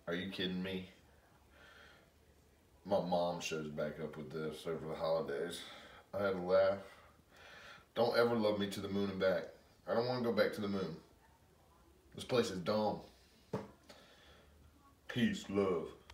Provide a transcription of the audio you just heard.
Are you kidding me? My mom shows back up with this over the holidays. I had a laugh. Don't ever love me to the moon and back. I don't want to go back to the moon. This place is dumb. Peace, love.